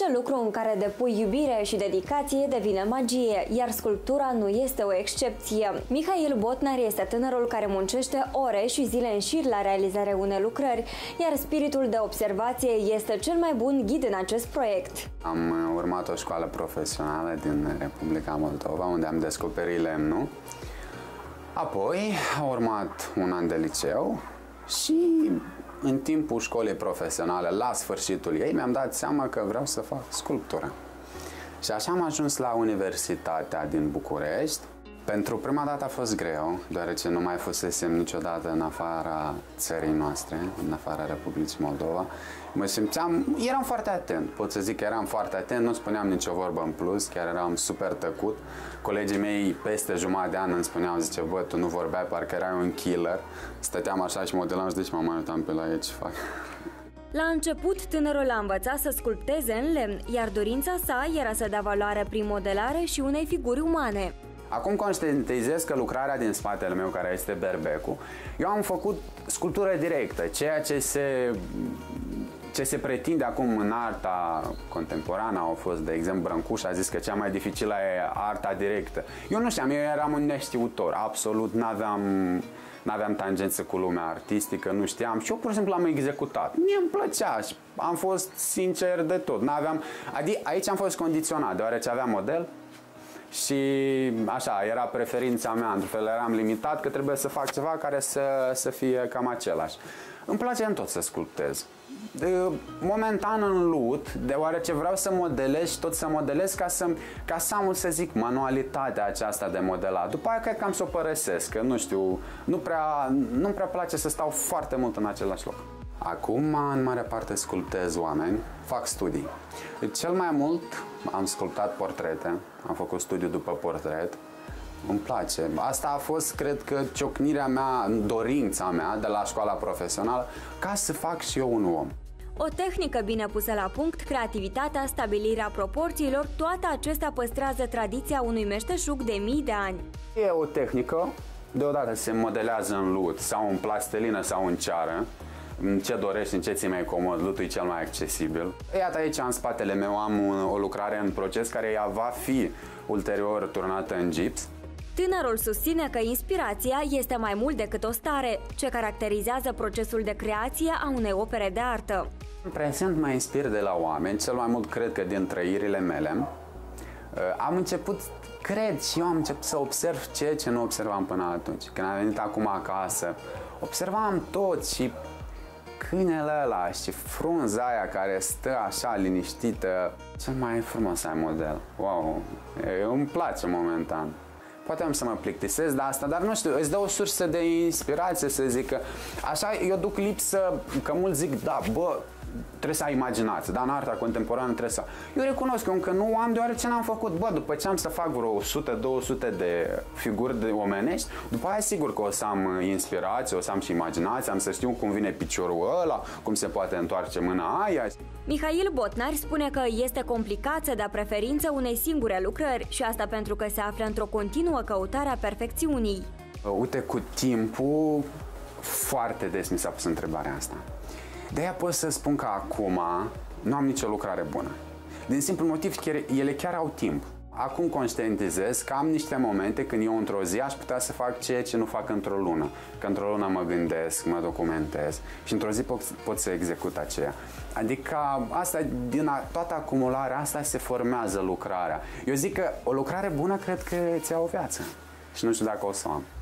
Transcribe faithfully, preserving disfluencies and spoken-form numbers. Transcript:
Orice lucru în care depui iubire și dedicație devine magie, iar sculptura nu este o excepție. Mihail Botnar este tânărul care muncește ore și zile în șir la realizarea unei lucrări, iar spiritul de observație este cel mai bun ghid în acest proiect. Am urmat o școală profesională din Republica Moldova, unde am descoperit lemnul. Apoi a urmat un an de liceu și în timpul școlii profesionale, la sfârșitul ei, mi-am dat seama că vreau să fac sculptură. Și așa am ajuns la Universitatea din București. Pentru prima dată a fost greu, deoarece nu mai fusesem niciodată în afara țării noastre, în afara Republicii Moldova. Mă simțeam, eram foarte atent, pot să zic că eram foarte atent, nu spuneam nicio vorbă în plus, chiar eram super tăcut. Colegii mei peste jumătate de an îmi spuneau, zice, bă, tu nu vorbeai, parcă erai un killer. Stăteam așa și modelam și deci mă mai uitam pe la ei ce fac. La început, tânărul a învățat să sculpteze în lemn, iar dorința sa era să dea valoare prin modelare și unei figuri umane. Acum conștientizez că lucrarea din spatele meu, care este berbecul, eu am făcut sculptură directă, ceea ce se, ce se pretinde acum în arta contemporană. Au fost, de exemplu, Brâncuș a zis că cea mai dificilă e arta directă. Eu nu știam, eu eram un neștiutor, absolut n-aveam... N-aveam tangență cu lumea artistică, nu știam și eu pur și simplu am executat. Mie îmi plăcea și am fost sincer de tot. N-aveam, adică aici am fost condiționat, deoarece aveam model și așa, era preferința mea, într-un fel eram limitat că trebuie să fac ceva care să, să fie cam același. Îmi place în tot să sculptez. De, momentan în lut, deoarece vreau să modelez și tot să modelez ca să, ca să am, să zic, manualitatea aceasta de modelat. După aia cred că am să o părăsesc, că nu știu, nu prea, nu prea place să stau foarte mult în același loc. Acum, în mare parte, sculptez oameni, fac studii. Cel mai mult am sculptat portrete, am făcut studiu după portret. Îmi place. Asta a fost, cred că, ciocnirea mea, dorința mea de la școala profesională, ca să fac și eu un om. O tehnică bine pusă la punct, creativitatea, stabilirea proporțiilor, toate acestea păstrează tradiția unui meșteșug de mii de ani. E o tehnică, deodată se modelează în lut, sau în plastelină, sau în ceară. În ce dorești, în ce ți mai comod, lutul e cel mai accesibil. Iată aici, în spatele meu, am o lucrare în proces care ea va fi ulterior turnată în gips. Tânărul susține că inspirația este mai mult decât o stare, ce caracterizează procesul de creație a unei opere de artă. În prezent mă inspir de la oameni, cel mai mult cred că din trăirile mele. Am început, cred și eu am început să observ ceea ce nu observam până atunci. Când am venit acum acasă, observam tot și câinele ăla și frunza aia care stă așa liniștită. Cel mai frumos ai model. Wow, îmi place momentan. Poate am să mă plictisesc de asta, dar nu știu, îți dă o sursă de inspirație, să zic că așa eu duc lipsă, că mulți zic, da, bă, trebuie să ai imaginație, dar în arta contemporană trebuie să... Eu recunosc că încă nu am, deoarece n-am făcut, bă, după ce am să fac vreo o sută două sute de figuri de omenești, după aia sigur că o să am inspirație, o să am și imaginație, am să știu cum vine piciorul ăla, cum se poate întoarce mâna aia. Mihail Botnar spune că este complicat să dea preferință unei singure lucrări și asta pentru că se află într-o continuă căutare a perfecțiunii. Uite, cu timpul foarte des mi s-a pus întrebarea asta. De-aia pot să spun că acum nu am nicio lucrare bună. Din simplu motiv că ele chiar au timp. Acum conștientizez că am niște momente când eu într-o zi aș putea să fac ceea ce nu fac într-o lună. Că într-o lună mă gândesc, mă documentez și într-o zi pot, pot să execut aceea. Adică asta, din a, toată acumularea asta se formează lucrarea. Eu zic că o lucrare bună cred că ți-a o viață și nu știu dacă o să o am.